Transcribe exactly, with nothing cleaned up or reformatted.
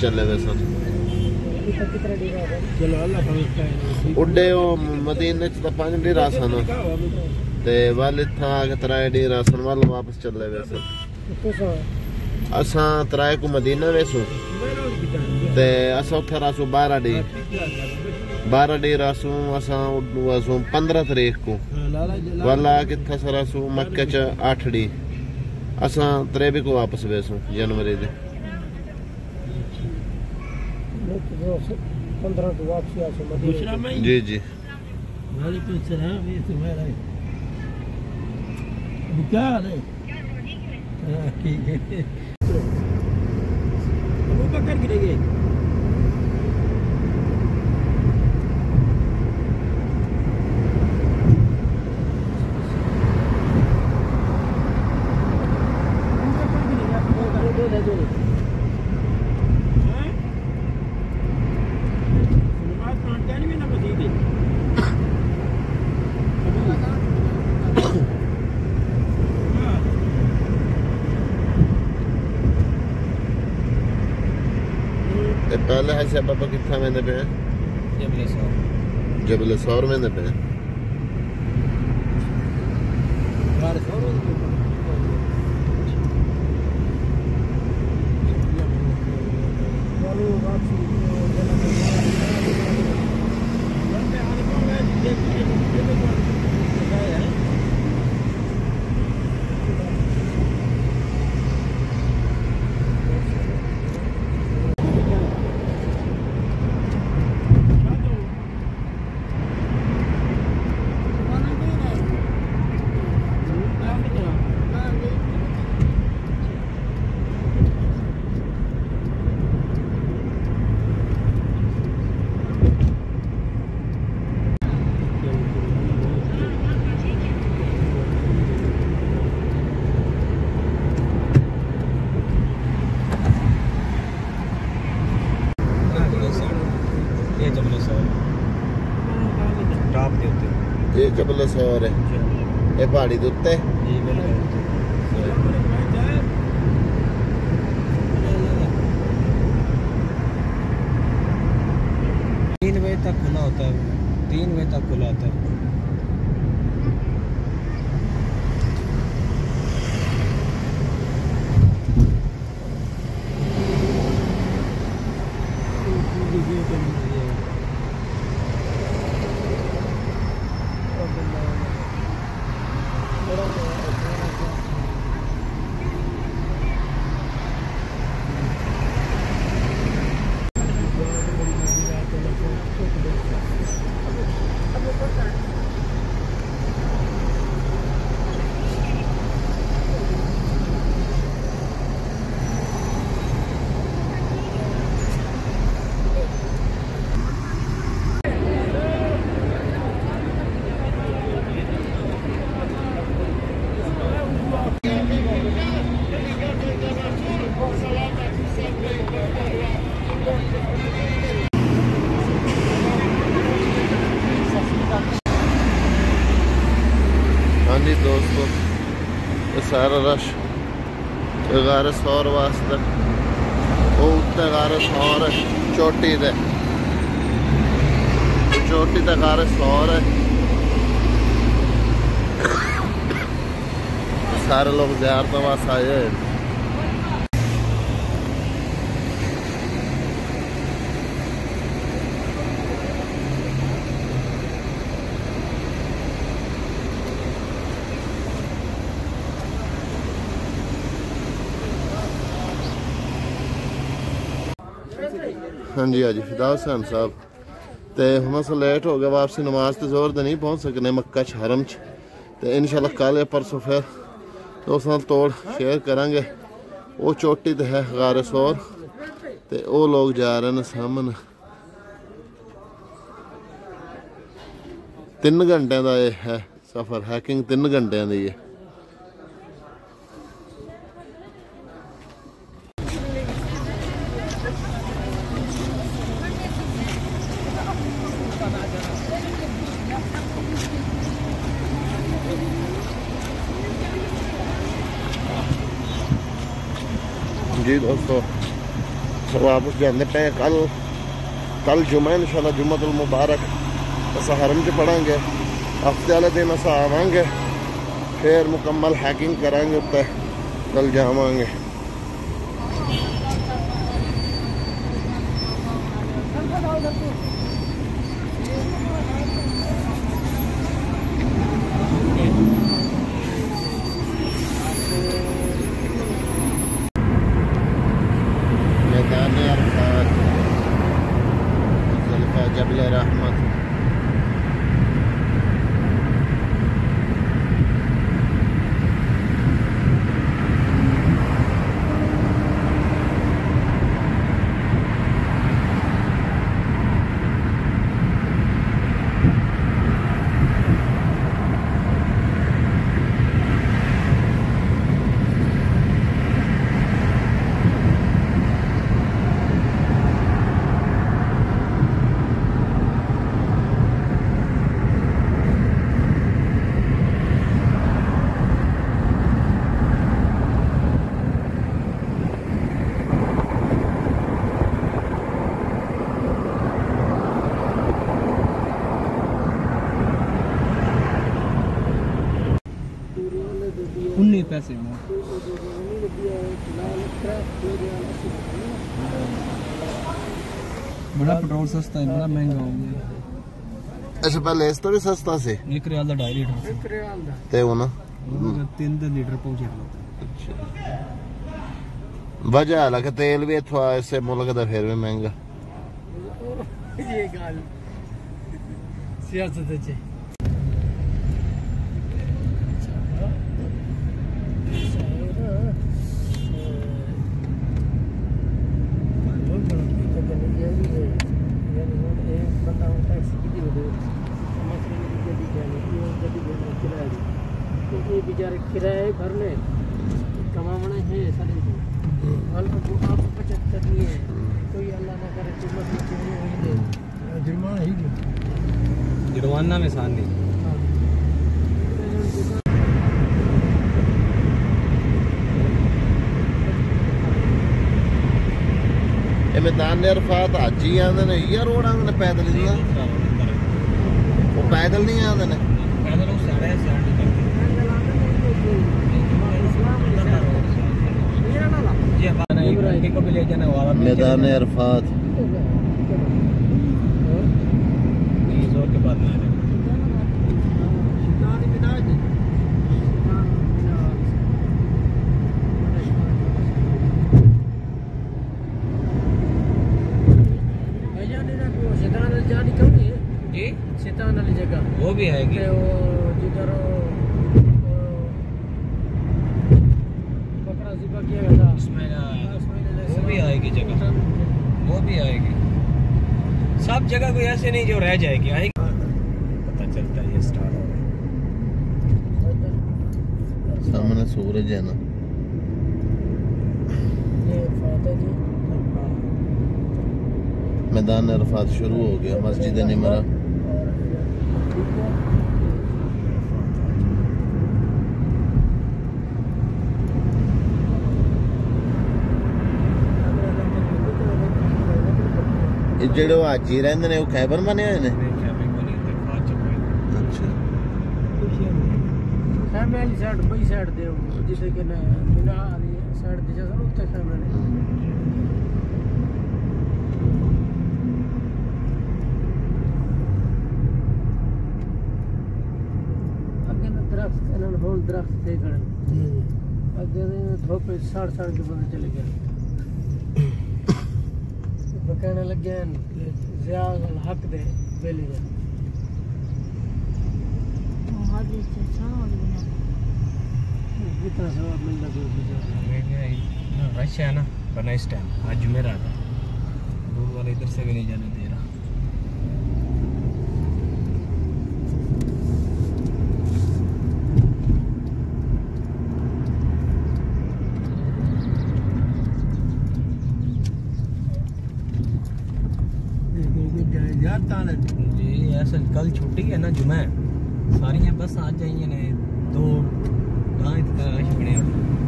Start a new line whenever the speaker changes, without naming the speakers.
चले वे सन। उड्डे मदीने च पांच डेरा सन ते वाल इत्थां आके त्राए डेरा सन वाल वापस चले वे सन। असां त्राए को मदीना वेसू ते असां उथे रासू बारह डी बारह डी रासू असां वासू पंद्रह तारीख को वाला किथा सरासू मक्के च आठ डी असां त्रेबी को वापस वेसू जनवरी दे जी जी
ठीक है अबू बकर गिरेंगे
पहले है बाबा कितना मैंने पे जबल सौर जबल सौर मैंने पे ये जबल सौर है ये पहाड़ी के उत्ते
तीन बजे तक खुला होता है तीन बजे तक खुला होता है
हाँ जी दोस्तों सारा रश गार सौर वास्ते वो उत्ते गार सौर चोटी दे चोटी ते गार सौर है सारे लोग ज़ियारत वास्ते आए हैं। हाँ जी हाँ जी फिदा हुसैन साहब तो हम अस लेट हो गया वापसी नमाज तो जोर तो नहीं पहुँच सकने मक्का च हरम च तो इंशाल्लाह कल या परसों फिर दोस्तों तोड़ शेयर करांगे। वो चोटी तो है गार सौर तो वो लोग जा रहे हैं सामने तीन घंटे का ये है सफ़र हैकिंग तीन घंटे की है। जी दोस्तों वापस जाते पे कल कल जुमा इंशाल्लाह जुम्मतुल मुबारक अस हरम च पढ़ांगे हफ्ते वाले दिन अस आवांगे फिर मुकम्मल हैकिंग करांगे उत्ते कल जावांगे। मैदान अरफात मुज़दलिफ़ा जबल रहमत
उन्नीस पैसे में बड़ा पेट्रोल सस्ता है, बड़ा महंगा हो गया।
अच्छा पहले इस तो भी सस्ता से
एक रियाल का ढाई लीटर एक रियाल दा
ते वो ना
तीन तीन लीटर पहुंचे।
वजह हालांकि तेल भी इथों इससे मुल्क का फिर भी महंगा।
ये गाल सियासत है। बेचारे किराए भरने कमाने हैं सारे आप बचत करनी है। कोई अल्लाह ना करे जुर्माना ही जुर्माना में शांति।
मैदान अरफात अज ही आते ने या रोड आते ने पैदल नहीं वो पैदल नहीं आते ने मैदान अरफात
के बाद शैतान वाली जगह वो भी आएगी। जिधर पकड़ा सिपा किया गया था वो भी आएगी जगह, वो भी आएगी। सब जगह कोई ऐसे नहीं जो रह जाएगी, आएगी पता चलता है। ये स्टार्ट हो गया,
सामने सूरज है ना।
ये फाता जी
मैदान अरफात शुरू हो गया। मस्जिद निमरा जेड़े हाजी रहंदे ने खैबर बने हुए ने। अच्छा
खैमे वाली साइड बई साइड दे जिथे कि बिना साइड दे जा उत्ते खैमे ने। अगे ना दरख्त इन्होंने होल दरख्त थे खड़े अगे धोपे साड़ साड़ के बंदे चले गए। कहने लगे हक दे बेली दे कितना सवाब मिलता रश है ना बना इस टाइम। आज जुमेरा था, दूर वाले इधर से भी नहीं जाने दे रहा। जी ऐसा कल छुट्टी है ना जुम्मे, सारियां बस आज जाइए ने दो रश बने।